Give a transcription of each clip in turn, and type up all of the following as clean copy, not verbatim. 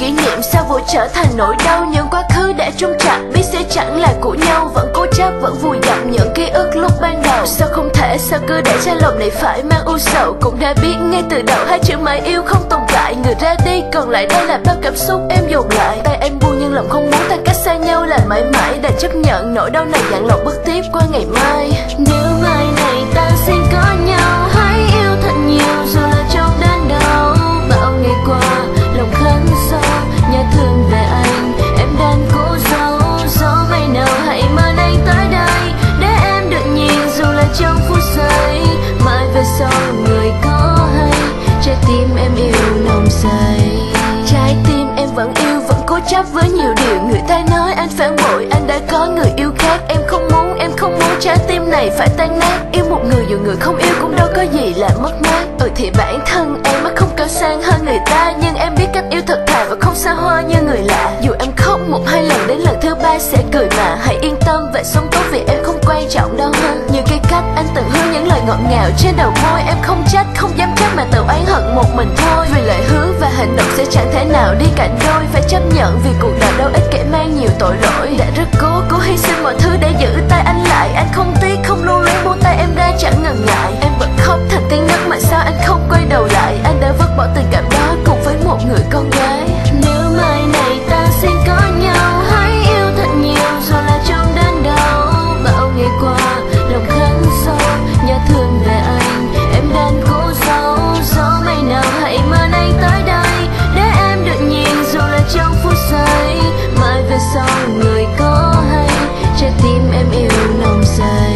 kỷ niệm sao vội trở thành nỗi đau. Những quá khứ đã trung chặt biết sẽ chẳng là của nhau, vẫn cố chấp vẫn vùi dập những ký ức lúc ban đầu. Sao không thể, sao cứ để cho lòng này phải mang u sầu. Cũng đã biết ngay từ đầu hai chữ mãi yêu không tồn tại. Người ra đi còn lại đây là bao cảm xúc em dồn lại. Tay em buông nhưng lòng không muốn ta cách xa nhau là mãi mãi. Đành chấp nhận nỗi đau này dặn lòng bước tiếp qua ngày mai. Nếu mai này ta xin có nhau, hãy yêu thật nhiều dù là trong đớn đau. Bao ngày qua lòng khấn sâu nhớ thương về anh, em đang cố giấu. Gió mây nào hãy mời anh tới đây để em được nhìn dù là trong phút giây. Mãi về sau người có hay trái tim em yêu nồng say. Trái tim em vẫn yêu vẫn cố chấp với nhiều điều. Người ta nói anh phản bội, anh đã có người yêu khác. Em không muốn trái tim này phải tan nát. Yêu một người dù người không yêu cũng đâu có gì là mất mát. Thì bản thân em không cao sang hơn người ta, nhưng em biết cách yêu thật thà và không xa hoa như người lạ. Dù em khóc một hai lần đến lần thứ ba sẽ cười mà. Hãy yên tâm về sống tốt vì em không quan trọng đâu ha. Như cái cách anh từng hứa những lời ngọt ngào trên đầu môi. Em không trách, không dám trách mà tự oán hận một mình thôi. Vì lời hứa và hành động sẽ chẳng thể nào đi cạnh đôi. Phải chấp nhận vì cuộc đời đâu ích kể mang nhiều tội lỗi. Đã rất cố hy sinh mọi thứ để giữ tay anh lại. Anh không tiếc, không lưu luyến buông tay em ra chẳng ngần ngại. Em bật khóc thành tiếng nấc mà sao anh không quay đầu lại. Anh đã vứt bỏ tình cảm đó cùng với một người con gái. Nếu mai này ta xin có nhau, hãy yêu thật nhiều dù là trong đớn đau. Bao ngày qua lòng khấn sâu nhớ thương về anh, em đang cố giấu. Gió mây nào hãy mời anh tới đây để em được nhìn dù là trong phút giây. Mãi về sau người có hay trái tim em yêu nồng say.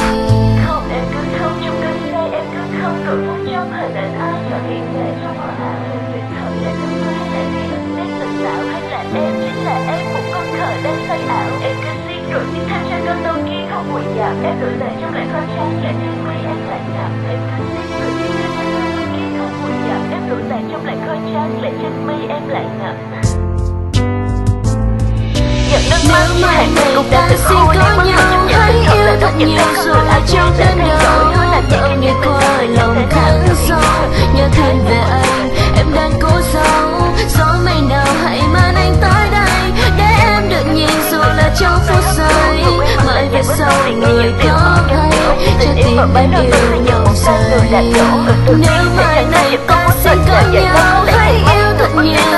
Không em cứ không trong đêm say, em cứ không rồi phút trong hình ảnh ai chọn hiện về trong họ ảo. Tuyệt thật để tương lai lại vì ẩn nét tình tạo. Hay là em chính là em một con khờ đang say ảo. Em cứ xin rồi xin tha cho cơn đau kia không nguội giảm. Em đổi lại trong lại khói trắng lại trên mây em lại nằm. Em cứ xin rồi xin tha cho cơn đau kia không nguội giảm. Em đổi lại trong lại khói trắng lại trên mây em lại nằm. Nếu mai này ta xin có nhau, hãy yêu thật nhiều dù là trong đớn đau. Bao ngày qua lòng khấn sâu nhớ thương về anh, em đang cố giấu. Gió mây nào hãy mang anh tới đây để em được nhìn dù là trong phút giây. Mãi về sau người có hay trái tim em yêu nhau say. Nếu mai này ta xin có nhau, hãy yêu thật nhiều